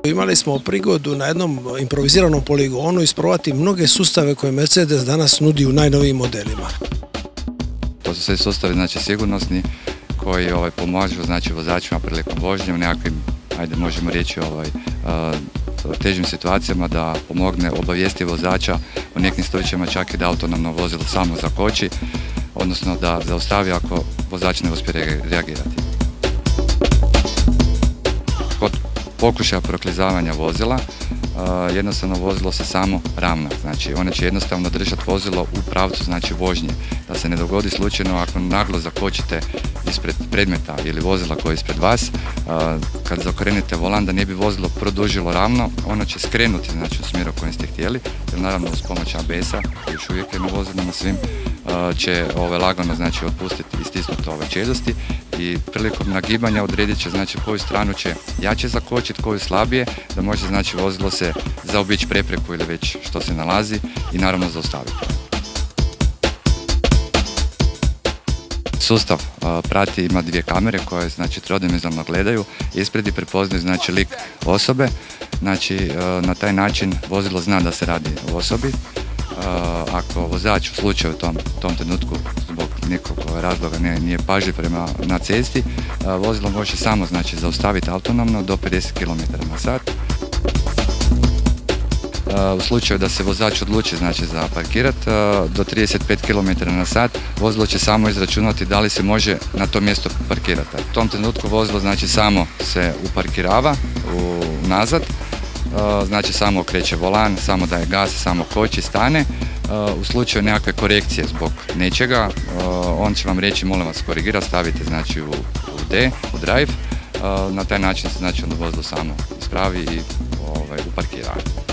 Imali smo prigodu na jednom improviziranom poligonu isprobati mnoge sustave koje Mercedes danas nudi u najnovijim modelima. To su sve sustavi sigurnosni koji pomažu vozačima prilikom vožnje u nekakvim, možemo reći, težim situacijama, da pomogne obavijesti vozača u nekim slučajevima čak i da autonomno vozilo samo zakoči, odnosno da zaustavi ako vozač ne uspije reagirati. Kod pokušaja proklizavanja vozila, jednostavno vozilo se samo ravna, znači ono će jednostavno držati vozilo u pravcu vožnje, da se ne dogodi slučajno ako naglo zakočite ispred predmeta ili vozila koje je ispred vas, kad zaokrenete volan da ne bi vozilo produžilo ravno, ono će skrenuti u smjeru u kojem ste htjeli, jer naravno uz pomoć ABS-a, koji još uvijek je na vozilima svim, će lagano otpustiti i stisnuti ove čeljosti i prilikom nagibanja odredit će koju stranu će jače zakočiti, koju slabije, da može vozilo se zaobići prepreku ili već što se nalazi i naravno zaustaviti. Sustav prati, ima dvije kamere koje trodimenzionalno gledaju, ispred i prepoznaju lik osobe, na taj način vozilo zna da se radi o osobi. Ako vozač u slučaju u tom trenutku zbog nekog razloga nije pažljiv na cesti, vozilo može samo zaustaviti autonomno do 50 km/h. U slučaju da se vozač odluči za parkirati do 35 km/h, vozilo će samo izračunati da li se može na to mjesto parkirati. U tom trenutku vozilo samo se uparkirava nazad, samo okreće volan, samo daje gas, samo koči, stane. U slučaju nekakve korekcije zbog nečega, on će vam reći molim vas korigirati, stavite u D, u drive, na taj način se onda vozilo samo ispravi i uparkira.